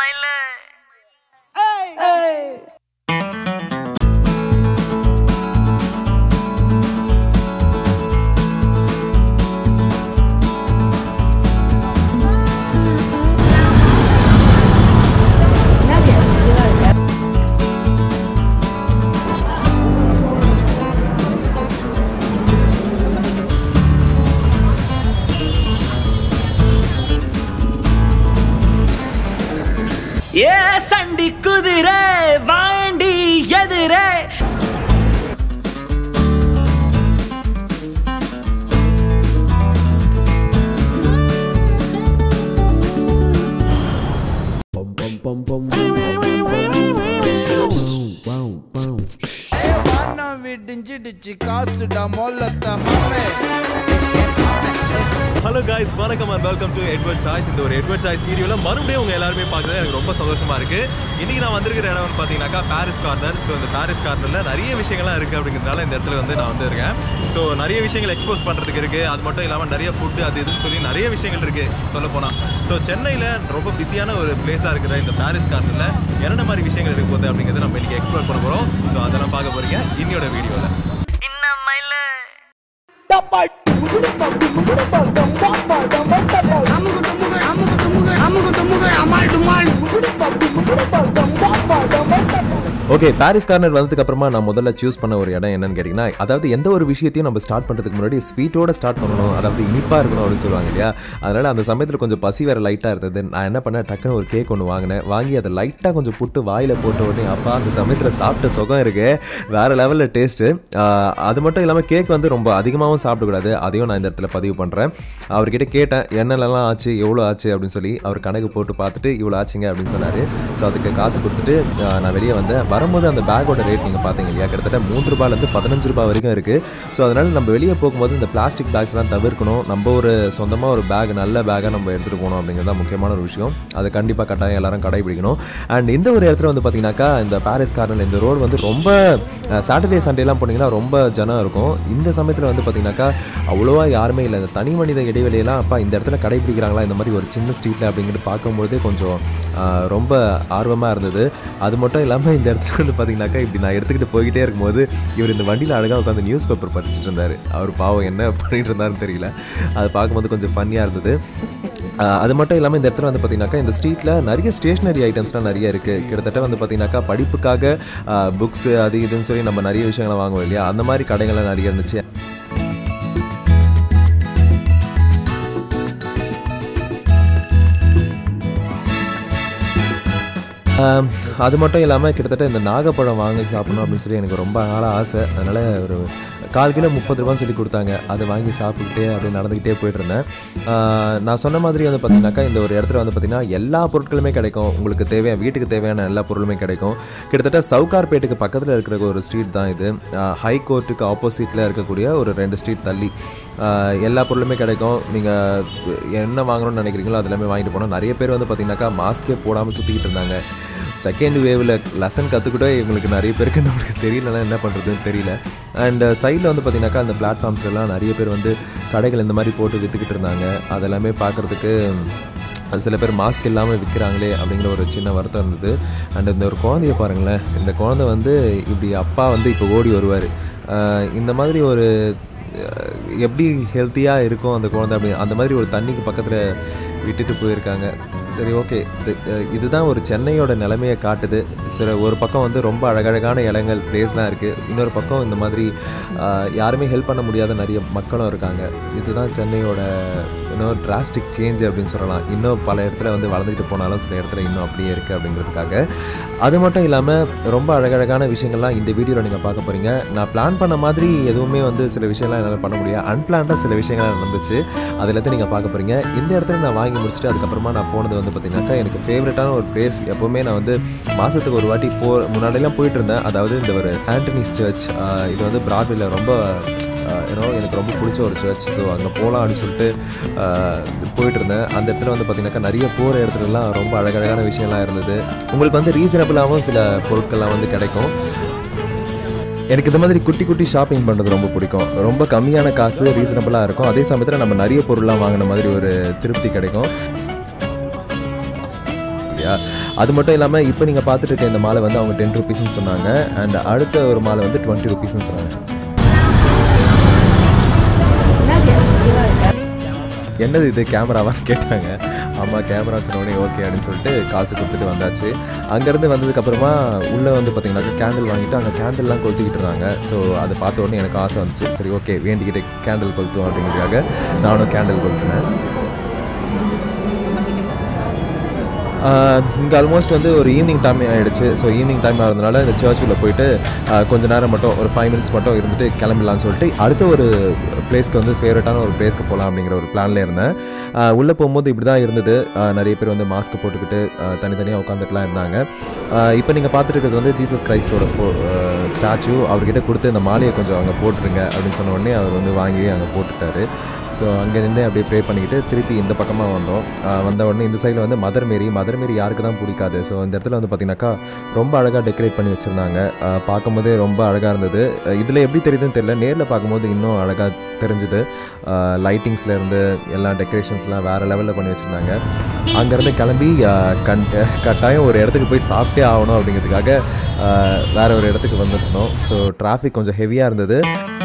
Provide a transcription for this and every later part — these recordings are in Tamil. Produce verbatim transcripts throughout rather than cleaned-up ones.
ஏ சண்டி குதிரை வாண்டி எதிரே Hello guys, welcome and welcome to Edward Size. இந்த ஒரு Edward Size வீடியோல மறுபடியும் உங்க எல்லாரும் பார்க்கறது எனக்கு ரொம்ப சந்தோஷமா இருக்கு. இன்னைக்கு நான் வந்திருக்கிற இடம் வந்து பாத்தீங்கன்னாக்கா பாரிஸ் கார்னர். ஸோ இந்த பாரிஸ் கார்னர்ல நிறைய விஷயங்கள்லாம் இருக்கு அப்படிங்கிறதுனால இந்த இடத்துல வந்து நான் வந்து இருக்கேன். ஸோ நிறைய விஷயங்கள் எக்ஸ்போஸ் பண்றதுக்கு இருக்கு. அது மட்டும் இல்லாமல் நிறைய ஃபுட் அது இதுன்னு சொல்லி நிறைய விஷயங்கள் இருக்கு சொல்ல போனா. ஸோ சென்னையில ரொம்ப பிஸியான ஒரு பிளேஸா இருக்கிற இந்த பாரிஸ் கார்னர்ல என்னென்ன மாதிரி விஷயங்கள் இருக்கு போகுது அப்படிங்கிறத நம்ம இன்னைக்கு எக்ஸ்ப்ளோர் பண்ண போறோம். ஸோ அதெல்லாம் பார்க்க போறீங்க இன்னையோட வீடியோல. ஓகே, பாரிஸ் கார்னர் வந்ததுக்கு அப்புறமா நான் முதல்ல சூஸ் பண்ண ஒரு இடம் என்னன்னு கேட்டிங்கன்னா, அதாவது எந்த ஒரு விஷயத்தையும் நம்ம ஸ்டார்ட் பண்ணுறதுக்கு முன்னாடி ஸ்வீட்டோட ஸ்டார்ட் பண்ணணும், அதாவது இனிப்பாக இருக்கணும் அப்படின்னு சொல்லுவாங்க இல்லையா. அதனால் அந்த சமயத்தில் கொஞ்சம் பசி வேறு லைட்டாக இருந்தது. நான் என்ன பண்ணேன், டக்குன்னு ஒரு கேக் ஒன்று வாங்கினேன். வாங்கி அதை லைட்டாக கொஞ்சம் புட்டு வாயில் போட்ட உடனே அப்பா அந்த சமயத்தில் சாப்பிட்ட சுகம் இருக்கு வேறு லெவலில் டேஸ்ட்டு. அது மட்டும் இல்லாமல் கேக் வந்து ரொம்ப அதிகமாகவும் சாப்பிடக்கூடாது, அதையும் நான் இந்த இடத்துல பதிவு பண்ணுறேன். அவர்கிட்ட கேட்டேன் என்னென்னலாம் ஆச்சு எவ்வளோ ஆச்சு அப்படின்னு சொல்லி. அவர் கணக்கு போட்டு பார்த்துட்டு இவ்வளோ ஆச்சுங்க அப்படின்னு சொன்னார். ஸோ அதுக்கு காசு கொடுத்துட்டு நான் வெளியே வந்தேன். வரும்போது அந்த பேக்கோட ரேட் நீங்கள் பார்த்தீங்க இல்லையா, கிட்டத்தட்ட மூன்று ரூபாயிலேருந்து பதினஞ்சு ரூபாய் வரைக்கும் இருக்குது. ஸோ அதனால் நம்ம வெளியே போகும்போது இந்த பிளாஸ்டிக் பேக்ஸ்லாம் தவிர்க்கணும். நம்ம ஒரு சொந்தமாக ஒரு பேக் நல்ல பேக்காக நம்ம எடுத்துகிட்டு போகணும் அப்படிங்கிறது தான் முக்கியமான ஒரு விஷயம். அது கண்டிப்பாக கட்டாயம் எல்லாரும் கடைபிடிக்கணும். அண்ட் இந்த ஒரு இடத்துல வந்து பார்த்தீங்கன்னாக்கா இந்த பாரிஸ் கார்னரில் இந்த ரோடு வந்து ரொம்ப சாட்டர்டே சண்டேலாம் போனீங்கன்னா ரொம்ப ஜனம் இருக்கும். இந்த சமயத்தில் வந்து பார்த்தீங்கன்னாக்கா அவ்வளோவா யாருமே இல்லை. இந்த தனி மனித இடைவெளியெல்லாம் அப்பா இந்த இடத்துல கடைபிடிக்கிறாங்களா இந்த மாதிரி ஒரு சின்ன ஸ்ட்ரீட்டில் அப்படிங்கிறது பார்க்கும்போதே கொஞ்சம் ரொம்ப ஆர்வமாக இருந்தது. அது மட்டும் இல்லாமல் இந்த இடத்துல வந்து பார்த்தீங்கன்னாக்கா இப்படி நான் எடுத்துக்கிட்டு போய்கிட்டே இருக்கும்போது இவர் இந்த வண்டியில் அழகாக உட்காந்து நியூஸ் பேப்பர் படிச்சுட்டு இருந்தார். அவர் பாவம் என்ன பண்ணிட்டு இருந்தாருன்னு தெரியல. அது பார்க்கும்போது கொஞ்சம் ஃபன்னியாக இருந்தது. அது மட்டும் இல்லாமல் இந்த இடத்துல வந்து பார்த்தீங்கன்னாக்கா இந்த ஸ்ட்ரீட்டில் நிறைய ஸ்டேஷ்னரி ஐட்டம்ஸ்லாம் நிறைய இருக்குது. கிட்டத்தட்ட வந்து பார்த்தீங்கன்னாக்கா படிப்புக்காக புக்ஸு அது இதுன்னு சொல்லி நம்ம நிறைய விஷயங்களை வாங்குவோம் இல்லையா, அந்த மாதிரி கடைகள்லாம் நிறைய இருந்துச்சு. அது மட்டும் இல்லாமல் கிட்டத்தட்ட இந்த நாகப்பழம் வாங்கி சாப்பிடணும் அப்படின்னு சொல்லி எனக்கு ரொம்ப நாளாக ஆசை. அதனால் ஒரு கால் கிலோ முப்பது ரூபான்னு சொல்லி கொடுத்தாங்க. அதை வாங்கி சாப்பிட்டுக்கிட்டே அப்படியே நடந்துக்கிட்டே போய்ட்டு இருந்தேன். நான் சொன்ன மாதிரி வந்து பார்த்திங்கனாக்கா இந்த ஒரு இடத்துல வந்து பார்த்திங்கன்னா எல்லா பொருட்களுமே கிடைக்கும். உங்களுக்கு தேவையான வீட்டுக்கு தேவையான எல்லா பொருளுமே கிடைக்கும். கிட்டத்தட்ட சவுகார்பேட்டுக்கு பக்கத்தில் இருக்கிற ஒரு ஸ்ட்ரீட் தான் இது. ஹை கோர்ட்டுக்கு ஆப்போசிட்டில் இருக்கக்கூடிய ஒரு ரெண்டு ஸ்ட்ரீட் தள்ளி எல்லா பொருளுமே கிடைக்கும். நீங்கள் என்ன வாங்கணும்னு நினைக்கிறீங்களோ அது எல்லாமே வாங்கிட்டு போனோம். நிறைய பேர் வந்து பார்த்திங்கனாக்கா மாஸ்கே போடாமல் சுற்றிக்கிட்டு இருந்தாங்க. செகண்ட் வேவில் லெசன் கற்றுக்கிட்டே இவங்களுக்கு நிறைய பேருக்கு நம்மளுக்கு தெரியலனா என்ன பண்ணுறதுன்னு தெரியல. அண்ட் சைடில் வந்து பார்த்திங்கனாக்கா அந்த பிளாட்ஃபார்ம்ஸ்லாம் நிறைய பேர் வந்து கடைகள் இந்த மாதிரி போட்டு விற்றுக்கிட்டு இருந்தாங்க. அதெல்லாமே பார்க்குறதுக்கு சில பேர் மாஸ்க் இல்லாமல் விற்கிறாங்களே அப்படிங்கிற ஒரு சின்ன வருத்தம் இருந்தது. அண்ட் இந்த ஒரு குழந்தைய பாருங்களேன், இந்த குழந்தை வந்து இப்படி அப்பா வந்து இப்போ ஓடி வருவார். இந்த மாதிரி ஒரு எப்படி ஹெல்த்தியாக இருக்கும் அந்த குழந்தை அப்படி அந்த மாதிரி ஒரு தண்ணிக்கு பக்கத்தில் விட்டுட்டு போயிருக்காங்க. சரி, ஓகே, இது இதுதான் ஒரு சென்னையோட நிலைமையை காட்டுது. சில ஒரு பக்கம் வந்து ரொம்ப அழகழகான இடங்கள் பிளேஸ்லாம் இருக்குது, இன்னொரு பக்கம் இந்த மாதிரி யாருமே ஹெல்ப் பண்ண முடியாத நிறைய மக்களும் இருக்காங்க. இதுதான் சென்னையோட இன்னும் டிராஸ்டிக் சேஞ்ச் அப்படின்னு சொல்லலாம். இன்னும் பல இடத்துல வந்து வளர்ந்துக்கிட்டு போனாலும் சில இடத்துல இன்னும் அப்படியே இருக்குது அப்படிங்கிறதுக்காக. அது மட்டும் இல்லாமல் ரொம்ப அழகழகான விஷயங்கள்லாம் இந்த வீடியோவில் நீங்கள் பார்க்க போகிறீங்க. நான் பிளான் பண்ண மாதிரி எதுவுமே வந்து சில விஷயம்லாம் என்னால் பண்ண முடியாது. அன்பிளான்டாக சில விஷயங்கள்லாம் நடந்துச்சு. அது எல்லாத்தையும் நீங்கள் பார்க்க போகிறீங்க. இந்த இடத்துல நான் வாங்கி முடிச்சுட்டு அதுக்கப்புறமா நான் போனது வந்து பார்த்தீங்கன்னாக்கா எனக்கு ஃபேவரட்டான ஒரு பிளேஸ். எப்போவுமே நான் வந்து மாதத்துக்கு ஒரு வாட்டி போ முன்னாடியெல்லாம் போயிட்டு இருந்தேன். அதாவது இந்த ஒரு ஆண்டனிஸ் சர்ச், இது வந்து பிராட்வேல ரொம்ப ஏன்னோ எனக்கு ரொம்ப பிடிச்ச ஒரு சர்ச். ஸோ அங்கே போகலாம் அப்படின்னு சொல்லிட்டு போயிட்டு இருந்தேன். அந்த இடத்துல வந்து பார்த்தீங்கன்னாக்கா நிறைய போகிற இடத்துலலாம் ரொம்ப அழகழகான விஷயம்லாம் இருந்தது. உங்களுக்கு வந்து ரீசனபிளாகவும் சில பொருட்கள்லாம் வந்து கிடைக்கும். எனக்கு இந்த மாதிரி குட்டி குட்டி ஷாப்பிங் பண்ணுறது ரொம்ப பிடிக்கும். ரொம்ப கம்மியான காசு, ரீசனபிளாக இருக்கும். அதே சமயத்தில் நம்ம நிறைய பொருள்லாம் வாங்கின மாதிரி ஒரு திருப்தி கிடைக்கும். இல்லையா. அது மட்டும் இல்லாமல் இப்போ நீங்கள் பார்த்துட்டு இருக்க இந்த மாலை வந்து அவங்க டென் ருபீஸ்ன்னு சொன்னாங்க. அண்ட் அடுத்த ஒரு மாலை வந்து டுவெண்ட்டி ருபீஸ்ன்னு சொன்னாங்க. என்னது இது கேமராவான்னு கேட்டாங்க. ஆமாம் கேமரா சொன்னோடனே ஓகே அப்படின்னு சொல்லிட்டு காசு கொடுத்துட்டு வந்தாச்சு. அங்கேருந்து வந்ததுக்கப்புறமா உள்ளே வந்து பார்த்திங்கனாக்கா கேண்டில் வாங்கிட்டு அங்கே கேண்டில்லாம் கொளுத்திக்கிட்டு இருந்தாங்க. ஸோ அதை பார்த்த உடனே எனக்கு ஆசை வந்துச்சு. சரி ஓகே வேண்டிக்கிட்டு கேண்டில் கொளுத்துவோம் அப்படிங்கிறதுக்காக நானும் கேண்டில் கொளுத்துனேன். இங்கே ஆல்மோஸ்ட் வந்து ஒரு ஈவினிங் டைம் ஆகிடுச்சு. ஸோ ஈவினிங் டைம் ஆகிறதுனால இந்த சர்ச்சுக்குள்ளே போயிட்டு கொஞ்சம் நேரம் மட்டும் ஒரு ஃபைவ் மினிட்ஸ் மட்டும் இருந்துட்டு கிளம்பிடலான்னு சொல்லிட்டு அடுத்த ஒரு பிளேஸ்க்கு வந்து ஃபேவரட்டான ஒரு பிளேஸ்க்கு போகலாம் அப்படிங்கிற ஒரு பிளானில் இருந்தேன். உள்ளே போகும்போது இப்படி தான் இருந்தது. நிறைய பேர் வந்து மாஸ்க் போட்டுக்கிட்டு தனித்தனியாக உட்காந்துட்டுலாம் இருந்தாங்க. இப்போ நீங்கள் பார்த்துட்டு இருக்கிறது வந்து ஜீசஸ் கிரைஸ்டோட ஃபோ ஸ்டாச்சு. அவர்கிட்ட கொடுத்து இந்த மாலையை கொஞ்சம் அங்கே போட்டுருங்க அப்படின்னு சொன்ன உடனே அவர் வந்து வாங்கி அங்கே போட்டுட்டாரு. ஸோ அங்கே நின்று அப்படியே ப்ரே பண்ணிக்கிட்டு திருப்பி இந்த பக்கமாக வந்தோம். வந்த உடனே இந்த சைடில் வந்து மதர் மேரி. மதர் மேரி யாருக்கு தான் பிடிக்காது. ஸோ இந்த இடத்துல வந்து பார்த்திங்கனாக்கா ரொம்ப அழகாக டெக்கரேட் பண்ணி வச்சுருந்தாங்க. பார்க்கும்போதே ரொம்ப அழகாக இருந்தது. இதில் எப்படி தெரியுதுன்னு தெரியல, நேரில் பார்க்கும்போது இன்னும் அழகாக தெரிஞ்சுது. லைட்டிங்ஸ்லேருந்து எல்லா டெக்கரேஷன்ஸ்லாம் வேறு லெவலில் பண்ணி வச்சுருந்தாங்க. அங்கேருந்து கிளம்பி கண் கட்டாயம் ஒரு இடத்துக்கு போய் சாப்பிட்டே ஆகணும் அப்படிங்கிறதுக்காக வேறு ஒரு இடத்துக்கு வந்துருந்தோம். ஸோ டிராஃபிக் கொஞ்சம் ஹெவியாக இருந்தது.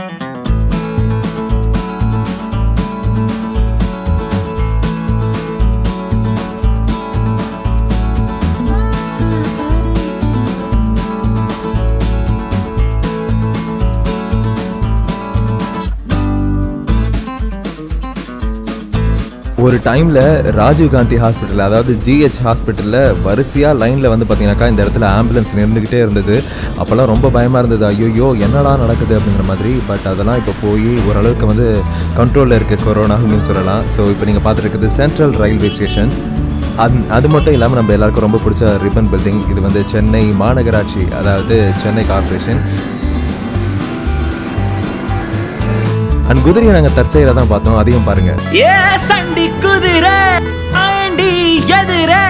ஒரு டைமில் ராஜீவ்காந்தி ஹாஸ்பிட்டல், அதாவது ஜிஹெச் ஹாஸ்பிட்டலில் வரிசையாக லைனில் வந்து பார்த்திங்கனாக்கா இந்த இடத்துல ஆம்புலன்ஸ் நின்றுக்கிட்டே இருந்தது. அப்போல்லாம் ரொம்ப பயமாக இருந்தது. ஐயோ என்னடா நடக்குது அப்படிங்கிற மாதிரி. பட் அதெல்லாம் இப்போ போய் ஓரளவுக்கு வந்து கண்ட்ரோலில் இருக்குது கொரோனா அப்படின்னு சொல்லலாம். ஸோ இப்போ நீங்கள் பார்த்துருக்குது சென்ட்ரல் ரயில்வே ஸ்டேஷன். அது அது மட்டும் இல்லாமல் நம்ம எல்லாருக்கும் ரொம்ப பிடிச்ச ரிப்பன் பில்டிங். இது வந்து சென்னை மாநகராட்சி, அதாவது சென்னை கார்பரேஷன். அண்ட் குதிரையை நாங்கள் தற்செயலாக தான் பார்த்தோம். அதையும் பாருங்க. ஏ சண்டி குதிரை ஆண்டி எதிரே.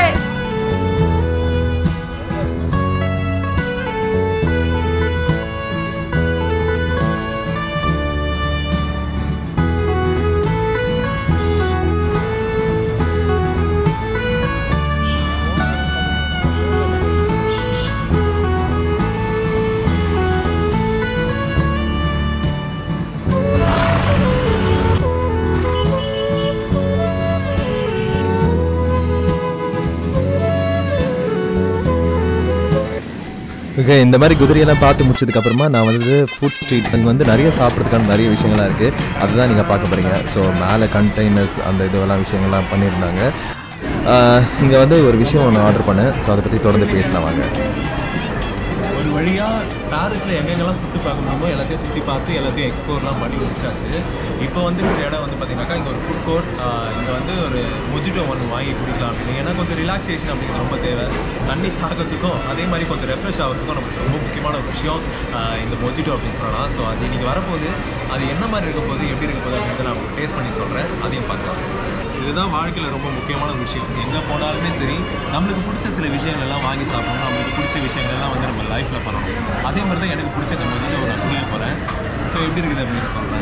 ஓகே, இந்த மாதிரி குதிரையெல்லாம் பார்த்து முடிச்சதுக்கப்புறமா நான் வந்து ஃபுட் ஸ்ட்ரீட் அங்கே வந்து நிறைய சாப்பிட்றதுக்கான நிறைய விஷயங்கள்லாம் இருக்குது. அதுதான் நீங்கள் பார்க்க போகிறீங்க. ஸோ மேலே கண்டெய்னர்ஸ் அந்த இதுவெல்லாம் விஷயங்கள்லாம் பண்ணியிருந்தாங்க. இங்கே வந்து ஒரு விஷயம் ஒன்று ஆர்டர் பண்ணேன். ஸோ அதை பற்றி தொடர்ந்து பேசலாம் வாங்க. ஒரு வழியாக பாரிஸில் எங்கெங்கெல்லாம் சுற்றி பார்க்க முடியுமோ எல்லாத்தையும் சுற்றி பார்த்து எல்லாத்தையும் எக்ஸ்ப்ளோர்லாம் பண்ணி முடிச்சாச்சு. இப்போ வந்து ஒரு இடம் வந்து பார்த்தீங்கன்னாக்கா இங்கே ஒரு ஃபுட் கோர்ட். இங்கே வந்து ஒரு மொஜிட்டோ ஒன்று வாங்கி குடிக்கலாம் அப்படின்னு. ஏன்னா கொஞ்சம் ரிலாக்ஸேஷன் அப்படிங்கிறது ரொம்ப தேவை. தண்ணி தாக்கிறதுக்கும் அதே மாதிரி கொஞ்சம் ரெஃப்ரெஷ் ஆகிறதுக்கும் நமக்கு ரொம்ப முக்கியமான ஒரு விஷயம் இந்த மொஜிட்டோ அப்படின்னு சொல்லலாம். ஸோ அது இன்றைக்கி வரப்போகுது. அது என்ன மாதிரி இருக்க போகுது, எப்படி இருக்க போகுது அப்படின்றத நான் உங்களுக்கு டேஸ்ட் பண்ணி சொல்கிறேன். அதையும் பார்க்கலாம். இதுதான் வாழ்க்கையில் ரொம்ப முக்கியமான ஒரு விஷயம். எங்கே போனாலுமே சரி, நம்மளுக்கு பிடிச்ச சில விஷயங்கள் எல்லாம் வாங்கி சாப்பிடணும். நம்மளுக்கு பிடிச்ச விஷயங்கள் எல்லாம் வந்து நம்ம லைஃப்பில் பண்ணணும். அதே மாதிரி தான் எனக்கு பிடிச்ச மொஜிட்டோ நான் குடிக்க போகிறேன். ஸோ எப்படி இருக்குது அப்படின்னு சொல்கிறேன்.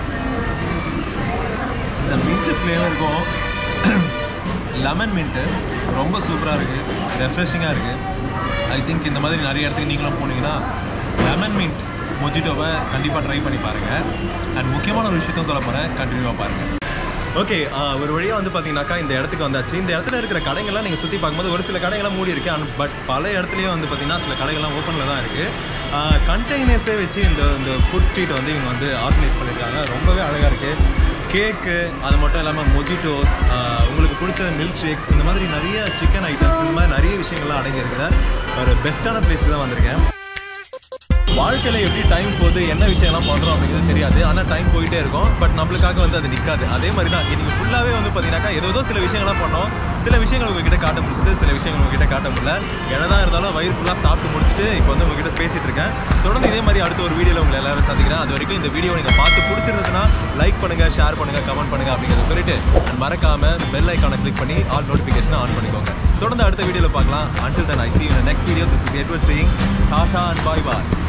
இந்த மின்ட்டு ஃப்ளேவருக்கும் லெமன் மின்ட்டு ரொம்ப சூப்பராக இருக்குது, ரெஃப்ரெஷிங்காக இருக்குது. ஐ திங்க் இந்த மாதிரி நிறைய இடத்துக்கு நீங்களும் போனீங்கன்னா லெமன் மின்ட் மொஜிட்டோவை கண்டிப்பாக ட்ரை பண்ணி பாருங்கள். அண்ட் முக்கியமான ஒரு விஷயத்தையும் சொல்ல போகிறேன், கண்டினியூவாக பாருங்கள். ஓகே, ஒரு வழியாக வந்து பார்த்தீங்கன்னாக்கா இந்த இடத்துக்கு வந்தாச்சு. இந்த இடத்துல இருக்கிற கடைகள்லாம் நீங்கள் சுற்றி பார்க்கும்போது ஒரு சில கடைகள்லாம் மூடி இருக்குது. அண்ட் பட் பல இடத்துலையும் வந்து பார்த்திங்கன்னா சில கடைகள்லாம் ஓப்பனில் தான் இருக்குது. கண்டெய்னர்ஸே வச்சு இந்த இந்த ஃபுட் ஸ்ட்ரீட்டை வந்து இவங்க வந்து ஆர்கனைஸ் பண்ணியிருக்காங்க. ரொம்பவே அழகாக இருக்குது. கேக்கு, அது மட்டும் இல்லாமல் மொஜிட்டோஸ், உங்களுக்கு பிடிச்ச மில்க் ஷேக்ஸ், இந்த மாதிரி நிறைய சிக்கன் ஐட்டம்ஸ், இந்த மாதிரி நிறைய விஷயங்கள்லாம் அடங்கி இருக்கிற ஒரு பெஸ்ட்டான பிளேஸுக்கு தான் வந்திருக்கேன். வாழ்க்கையில் எப்படி டைம் போகுது, என்ன விஷயம்லாம் பண்ணுறோம் அப்படிங்கிறது தெரியாது. ஆனால் டைம் போயிட்டே இருக்கும். பட் நம்மளுக்காக வந்து அது நிற்காது. அதே மாதிரி தான் இன்றைக்கி ஃபுல்லாகவே வந்து பார்த்தீங்கன்னாக்கா ஏதோ ஏதோ சில விஷயங்கள்லாம் பண்ணோம். சில விஷயங்கள் உங்ககிட்ட காட்ட முடிச்சது, சில விஷயங்கள் உங்ககிட்ட காட்ட முடியல. என்ன தான் இருந்தாலும் வயிறு ஃபுல்லாக சாப்பிட்டு முடிச்சுட்டு இப்போ வந்து உங்ககிட்ட பேசிகிட்டு இருக்கேன். தொடர்ந்து இதே மாதிரி அடுத்த ஒரு வீடியோவில் உங்களை எல்லாரும் சந்திக்கிறேன். அது வரைக்கும் இந்த வீடியோ நீங்கள் பார்த்து பிடிச்சிருந்ததுன்னா லைக் பண்ணுங்கள், ஷேர் பண்ணுங்கள், கமெண்ட் பண்ணுங்கள் அப்படிங்கிறத சொல்லிட்டு மறக்காமல் பெல் ஐக்கானை கிளிக் பண்ணி ஆல் நோட்டிஃபிகேஷனை ஆன் பண்ணிக்கோங்க. தொடர்ந்து அடுத்த வீடியோவில் பார்க்கலாம். Until then, I see you in the next video. This is Edward saying Tata and bye bye.